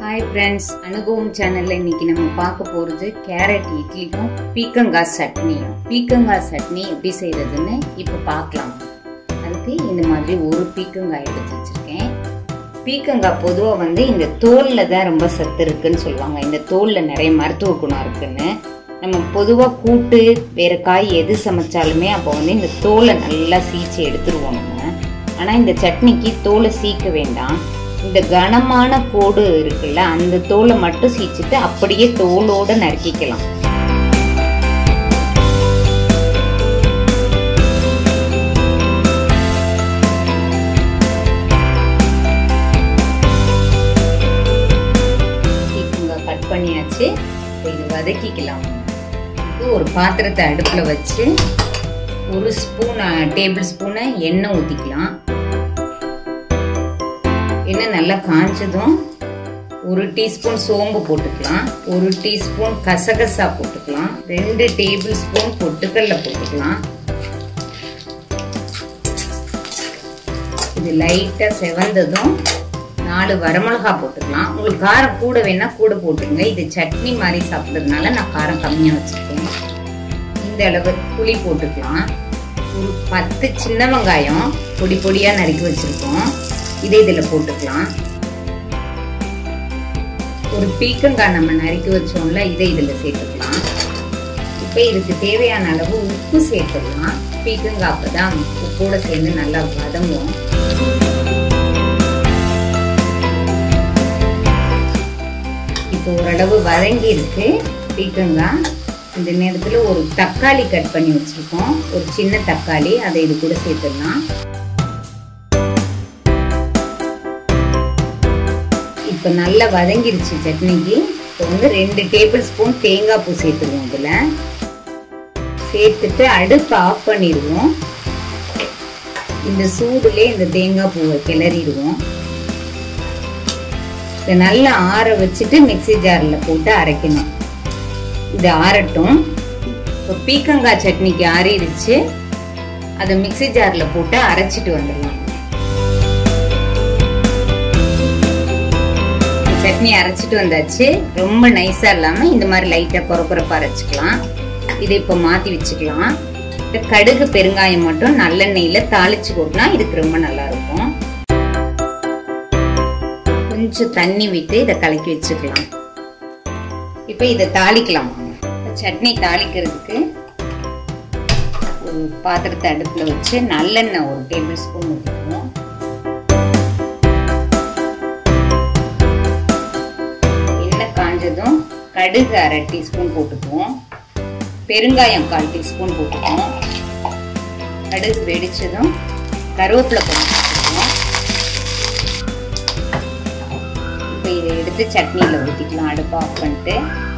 Hi friends, அனுபவம் சேனல்ல இன்னைக்கு நம்ம பார்க்க போறது கேரட் இட்லியும் பீக்கங்காய் சட்னியும். பீக்கங்காய் சட்னி எப்படி செய்யறதுன்னு இப்ப பார்க்கலாம். அதுக்கு இந்த மாதிரி ஒரு பீக்கங்காய் எடுத்து வச்சிருக்கேன். பீக்கங்காய் பொதுவா இந்த தோல்ல தான் ரொம்ப சத்து இருக்குன்னு சொல்லுவாங்க. இந்த தோல்ல நிறைய மருத்துவ குணம் இருக்குன்னு. நம்ம பொதுவா கூட்டு வேற காய் எது சமைச்சாலுமே அப்போ இந்த தோலை நல்லா சீச்சு எடுத்துருவோம் நம்ம. ஆனா இந்த சட்னிக்கு தோலை சீக்க வேண்டாம். இந்த கனமான கோடு இருக்குல்ல, அந்த தோலை மட்டும் சீச்சிட்டு அப்படியே தோலோட நறுக்கிக்கலாம். கட் பண்ணியாச்சு. இது வதக்கிக்கலாம். ஒரு பாத்திரத்தை அடுப்புல வச்சு ஒரு டேபிள் ஸ்பூன் எண்ணெய் ஊத்திக்கலாம். எண்ணெய் நல்லா காஞ்சதும் ஒரு டீஸ்பூன் சோம்பு போட்டுக்கலாம், ஒரு டீஸ்பூன் கசகசா போட்டுக்கலாம், 2 டேபிள் ஸ்பூன் பொட்டுக்கல்ல போட்டுக்கலாம். இது லைட்டா செவந்ததும் 4 வரமிளகா போட்டுக்கலாம். உங்களுக்கு காரம் கூட வேணா கூட போட்டுருங்க. இது சட்னி மாதிரி சாப்பிட்றதுனால நான் காரம் கம்மியா வச்சிருக்கேன். இந்த அளவு புளி போட்டுக்கலாம். ஒரு 10 சின்ன வெங்காயம் பொடி பொடியா நறுக்கி வச்சிருக்கோம். இதை இதுல போட்டுக்கலாம். ஒரு பீக்கங்காய் நம்ம நறுக்கி வச்சோம்ல, இதை இதுல சேர்த்துக்கலாம். இப்ப இதுக்கு தேவையான அளவு உப்பு சேர்த்துக்கலாம். பீக்கங்காய் அப்பதான் உப்போட சேர்ந்து நல்லா வதங்கும். இப்போ ஓரளவு வதங்கி இருக்கு பீக்கங்காய். இந்த நேரத்துல ஒரு தக்காளி கட் பண்ணி வச்சிருக்கோம், ஒரு சின்ன தக்காளி, அதை இது கூட சேர்த்துடலாம். இப்போ நல்லா வதங்கிருச்சு சட்னிக்கு. இப்போ 2 டேபிள் ஸ்பூன் தேங்காய் பூ சேர்த்துருவோம். இதுல சேர்த்துட்டு அடுப்பு ஆஃப் பண்ணிடுவோம். இந்த சூடுலே இந்த தேங்காய் பூவை கிளறிடுவோம். இதை நல்லா ஆற வச்சுட்டு மிக்ஸி ஜார்ல போட்டு அரைக்கணும். இது ஆறட்டும். இப்போ பீக்கங்காய் சட்னிக்கு ஆறிடுச்சு. அதை மிக்ஸி ஜார்ல போட்டு அரைச்சிட்டு வந்துடலாம். சட்னி அரைச்சிட்டு வந்தாச்சு. ரொம்ப நைஸா இல்லாம இந்த மாதிரி லைட்டா கொரப்பா அரைச்சிக்கலாம். இதை இப்ப மாத்தி வச்சுக்கலாம். கடுகு பெருங்காயம் மட்டும் நல்லெண்ணெயில தாளிச்சு போட்டலாம். இதுக்கு ரொம்ப நல்லா இருக்கும். கொஞ்சம் தண்ணி விட்டு இதை கலக்கி வச்சுக்கலாம். இப்ப இதை தாளிக்கலாம். சட்னி தாளிக்கிறதுக்கு ஒரு பாத்திரத்தை அடுப்புல வச்சு நல்லெண்ணெய் ஒரு டேபிள் ஸ்பூன் ஊற்றிக்குவோம். காஞ்சதும் கடுகு 1/2 டீஸ்பூன் போட்டுக்குவோம். பெருங்காயம் 1/4 டீஸ்பூன் போட்டுக்குவோம். கடுகு வெடிச்சதும் கருவேப்பிலை போட்டுக்குவோம். இப்போ இதை எடுத்து சட்னியில ஊற்றிக்கலாம். அடுப்பு ஆஃப் பண்ணிட்டு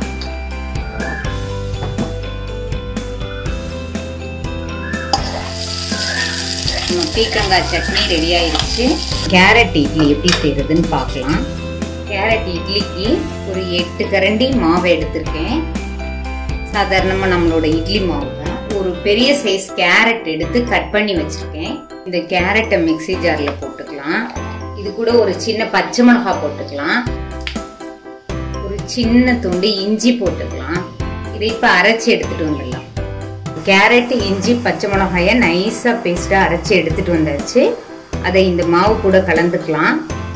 பீக்கங்காய் சட்னி ரெடி ஆயிடுச்சு. கேரட் இட்லி எப்படி செய்யறதுன்னு பார்க்கலாம். கேரட் இட்லிக்கு ஒரு 8 கரண்டி மாவு எடுத்திருக்கேன். சாதாரணமா நம்மளோட இட்லி மாவு தான். ஒரு பெரிய சைஸ் கேரட் எடுத்து கட் பண்ணி வச்சிருக்கேன். இந்த கேரட்டை மிக்ஸி ஜார்ல போட்டுக்கலாம். இது கூட ஒரு சின்ன பச்சை மிளகாய் போட்டுக்கலாம். ஒரு சின்ன துண்டு இஞ்சி போட்டுக்கலாம். இதை இப்ப அரைச்சி எடுத்துட்டு வந்துடலாம். கேரட், இஞ்சி, பச்சை மிளகாய நைஸா பேஸ்டா அரைச்சி எடுத்துட்டு வந்தாச்சு. அதை இந்த மாவு கூட கலந்துக்கலாம்.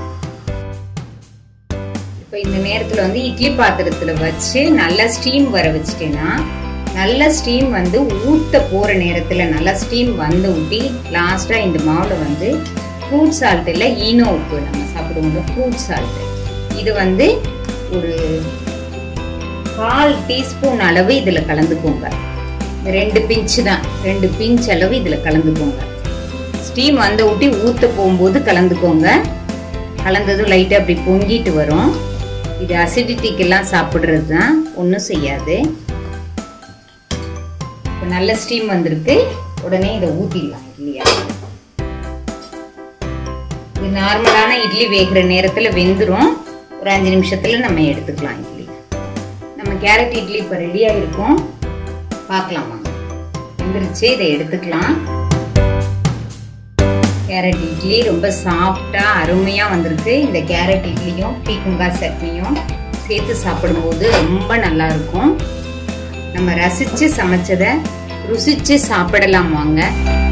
இந்த நேரத்துல இட்லி பாத்திரத்துல வச்சு நல்லா ஸ்டீம் வர வச்சுட்டேன்னா, நல்ல ஸ்டீம் ஊத்த போற நேரத்துல நல்லா ஸ்டீம் ஊட்டி லாஸ்டா இந்த மாவுல ஃப்ரூட் சால்ட் இல்ல ஈனோ உப்பு நம்ம சாப்பிடுவோம், ஃப்ரூட் சால்ட், இது ஒரு 1/4 டீஸ்பூன் அளவு இதுல கலந்துக்கோங்க. 2 பிஞ்ச் தான், 2 பிஞ்ச் அளவு இதுல கலந்துக்கோங்க. ஸ்டீம் ஊட்டி ஊத்த போகும்போது கலந்துக்கோங்க. கலந்ததும் லைட்டா அப்படி பொங்கிட்டு வரும். இது அசிடிட்டிக்கு எல்லாம் சாப்பிடுறது தான், ஒன்றும் செய்யாது. இப்போ நல்ல ஸ்டீம் வந்திருக்கு. உடனே இதை ஊத்திடலாம் இட்லியா. இது நார்மலான இட்லி வேகிற நேரத்துல வெந்துடும். ஒரு 5 நிமிஷத்துல நம்ம எடுத்துக்கலாம் இட்லி. நம்ம கேரட் இட்லி இப்போ ரெடியா இருக்கும். பார்க்கலாமா? வெந்துருச்சு. இதை எடுத்துக்கலாம். கேரட் இட்லி ரொம்ப சாஃப்டா அருமையா வந்திருக்கு. இந்த கேரட் இட்லியும் பீக்கங்காய் சட்னியும் சேர்த்து சாப்பிடும்போது ரொம்ப நல்லா இருக்கும். நம்ம ரசிச்சு சமைச்சதை ருசிச்சு சாப்பிடலாம் வாங்க.